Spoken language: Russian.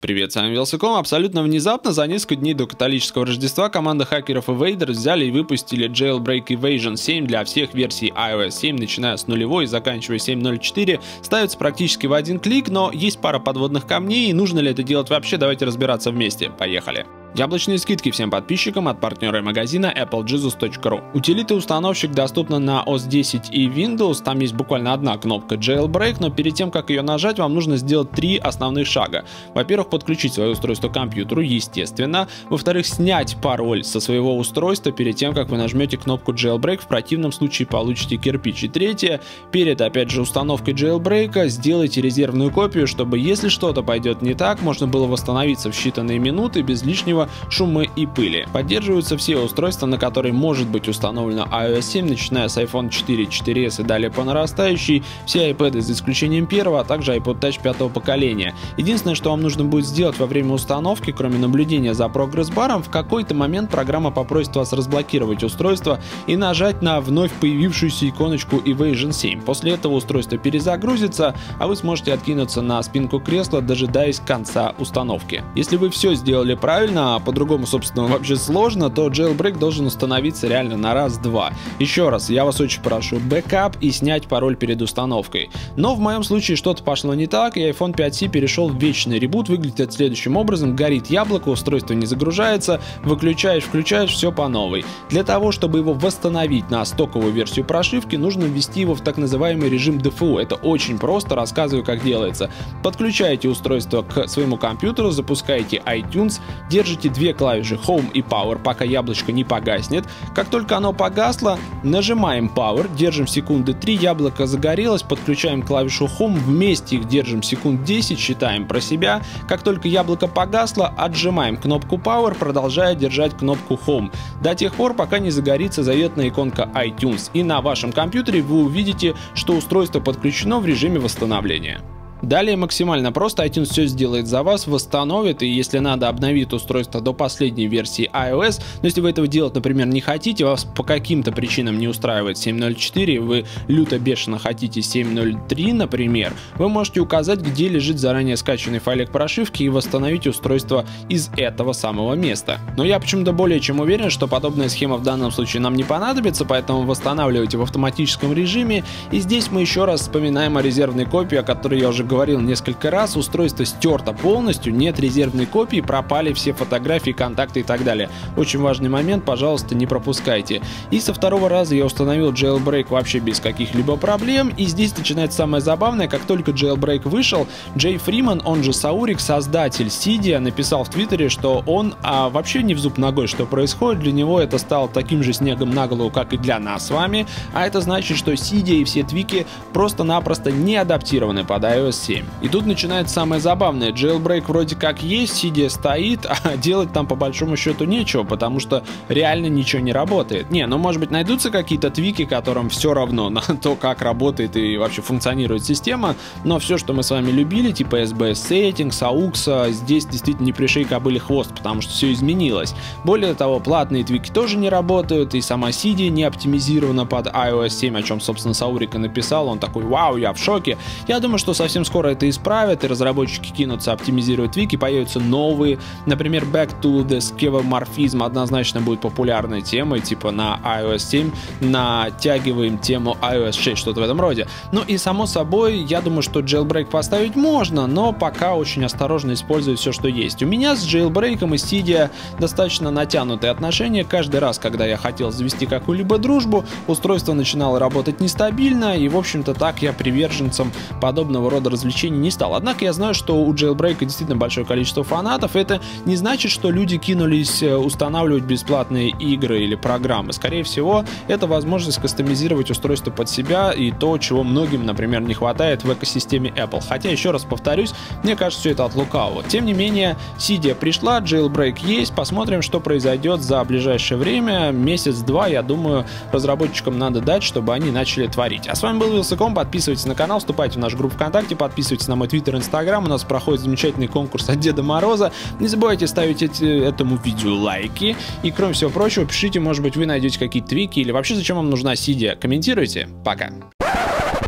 Привет, с вами Вилсаком. Абсолютно внезапно, за несколько дней до католического Рождества, команда хакеров Evader взяли и выпустили Jailbreak Evasion 7 для всех версий iOS 7, начиная с 0 и заканчивая 7.0.4. Ставится практически в один клик, но есть пара подводных камней, и нужно ли это делать вообще, давайте разбираться вместе. Поехали! Яблочные скидки всем подписчикам от партнера магазина applejesus.ru. Утилиты установщик доступна на OS 10 и Windows, там есть буквально одна кнопка Jailbreak, но перед тем, как ее нажать, вам нужно сделать три основных шага. Во-первых, подключить свое устройство к компьютеру, естественно. Во-вторых, снять пароль со своего устройства перед тем, как вы нажмете кнопку Jailbreak, в противном случае получите кирпич. И третье, перед, опять же, установкой Jailbreak сделайте резервную копию, чтобы, если что-то пойдет не так, можно было восстановиться в считанные минуты без лишнего шума и пыли. Поддерживаются все устройства, на которые может быть установлена iOS 7, начиная с iPhone 4, 4s и далее по нарастающей, все iPad за исключением первого, а также iPod Touch 5-го поколения. Единственное, что вам нужно будет сделать во время установки, кроме наблюдения за прогресс-баром, в какой-то момент программа попросит вас разблокировать устройство и нажать на вновь появившуюся иконочку Evasion 7. После этого устройство перезагрузится, а вы сможете откинуться на спинку кресла, дожидаясь конца установки. Если вы все сделали правильно, а по-другому, собственно, вообще сложно, то Jailbreak должен установиться реально на раз-два. Еще раз, я вас очень прошу, бэкап и снять пароль перед установкой. Но в моем случае что-то пошло не так, и iPhone 5c перешел в вечный ребут. Выглядит это следующим образом: горит яблоко, устройство не загружается, выключаешь, включаешь, все по новой. Для того, чтобы его восстановить на стоковую версию прошивки, нужно ввести его в так называемый режим ДФУ. Это очень просто, рассказываю, как делается. Подключаете устройство к своему компьютеру, запускаете iTunes, держите две клавиши Home и Power, пока яблочко не погаснет. Как только оно погасло, нажимаем Power, держим секунды 3, яблоко загорелось, подключаем клавишу Home, вместе их держим секунд 10, считаем про себя. Как только яблоко погасло, отжимаем кнопку Power, продолжая держать кнопку Home до тех пор, пока не загорится заветная иконка iTunes, и на вашем компьютере вы увидите, что устройство подключено в режиме восстановления. Далее максимально просто, iTunes все сделает за вас, восстановит, и если надо, обновит устройство до последней версии iOS. Но если вы этого делать, например, не хотите, вас по каким-то причинам не устраивает 7.0.4, вы люто бешено хотите 7.0.3, например, вы можете указать, где лежит заранее скачанный файлик прошивки, и восстановить устройство из этого самого места. Но я почему-то более чем уверен, что подобная схема в данном случае нам не понадобится, поэтому восстанавливайте в автоматическом режиме. И здесь мы еще раз вспоминаем о резервной копии, о которой я уже говорил несколько раз. Устройство стерто полностью, нет резервной копии, пропали все фотографии, контакты и так далее. Очень важный момент, пожалуйста, не пропускайте. И со второго раза я установил Jailbreak вообще без каких-либо проблем, и здесь начинается самое забавное. Как только Jailbreak вышел, Джей Фриман, он же Саурик, создатель Cydia, написал в Твиттере, что он вообще не в зуб ногой, что происходит. Для него это стало таким же снегом на голову, как и для нас с вами, а это значит, что Cydia и все твики просто-напросто не адаптированы под iOS 7. И тут начинается самое забавное. Jailbreak вроде как есть, Cydia стоит, а делать там по большому счету нечего, потому что реально ничего не работает. Ну может быть найдутся какие-то твики, которым все равно на то, как работает и вообще функционирует система, но все, что мы с вами любили, типа SBS Settings, AUX, здесь действительно не пришей кобыле хвост, потому что все изменилось. Более того, платные твики тоже не работают, и сама Cydia не оптимизирована под iOS 7, о чем, собственно, Саурик и написал. Он такой: вау, я в шоке. Я думаю, что совсем скоро это исправят, и разработчики кинутся оптимизировать твики, появятся новые, например, Back to the Skeuomorphism однозначно будет популярной темой, типа на iOS 7 натягиваем тему iOS 6, что-то в этом роде. Ну и само собой, я думаю, что Jailbreak поставить можно, но пока очень осторожно использовать все, что есть. У меня с Jailbreak и Cydia достаточно натянутые отношения. Каждый раз, когда я хотел завести какую-либо дружбу, устройство начинало работать нестабильно, и в общем-то так я приверженцем подобного рода развлечений не стал. Однако я знаю, что у Jailbreak действительно большое количество фанатов. Это не значит, что люди кинулись устанавливать бесплатные игры или программы. Скорее всего, это возможность кастомизировать устройство под себя, и то, чего многим, например, не хватает в экосистеме Apple. Хотя, еще раз повторюсь, мне кажется, все это от лукавого. Тем не менее, Cydia пришла, Jailbreak есть, посмотрим, что произойдет за ближайшее время. Месяц-два, я думаю, разработчикам надо дать, чтобы они начали творить. А с вами был Вилсаком, подписывайтесь на канал, вступайте в наш группу ВКонтакте, подписывайтесь на мой Твиттер, Инстаграм, у нас проходит замечательный конкурс от Деда Мороза. Не забывайте ставить этому видео лайки, и кроме всего прочего, пишите, может быть, вы найдете какие-то твики, или вообще зачем вам нужна Cydia. Комментируйте. Пока.